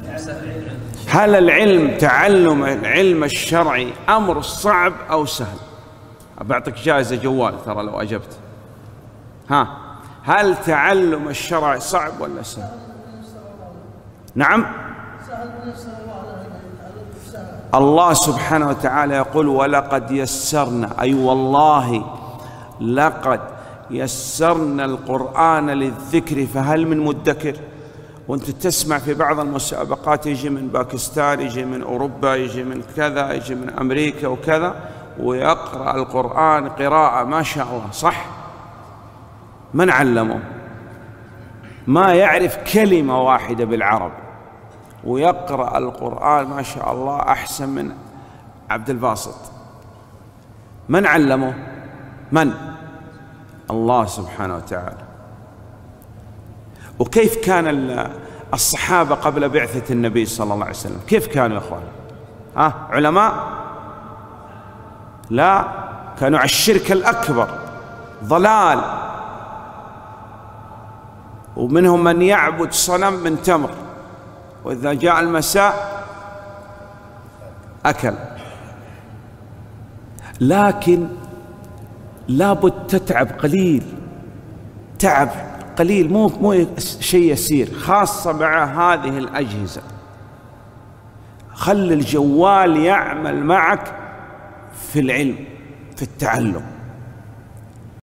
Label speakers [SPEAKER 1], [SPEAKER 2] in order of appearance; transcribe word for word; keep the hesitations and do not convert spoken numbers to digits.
[SPEAKER 1] هل العلم تعلم العلم الشرعي أمر صعب أو سهل؟ بعطيك جائزة جوال ترى لو أجبت. ها، هل تعلم الشرع صعب ولا سهل؟ نعم، الله سبحانه وتعالى يقول ولقد يسرنا، أي والله لقد يسرنا القرآن للذكر فهل من مدكر. وانت تسمع في بعض المسابقات يجي من باكستان، يجي من أوروبا، يجي من كذا، يجي من أمريكا وكذا، ويقرأ القرآن قراءة ما شاء الله، صح؟ من علمه؟ ما يعرف كلمة واحدة بالعربي ويقرأ القرآن ما شاء الله أحسن من عبد الباسط. من علمه؟ من؟ الله سبحانه وتعالى. وكيف كان الصحابة قبل بعثة النبي صلى الله عليه وسلم؟ كيف كانوا يا أخوان؟ ها، علماء؟ لا، كانوا على الشرك الأكبر، ضلال، ومنهم من يعبد صنم من تمر، وإذا جاء المساء أكل. لكن لابد تتعب قليل، تعب قليل، مو مو شيء يسير، خاصة مع هذه الأجهزة. خلي الجوال يعمل معك في العلم، في التعلم.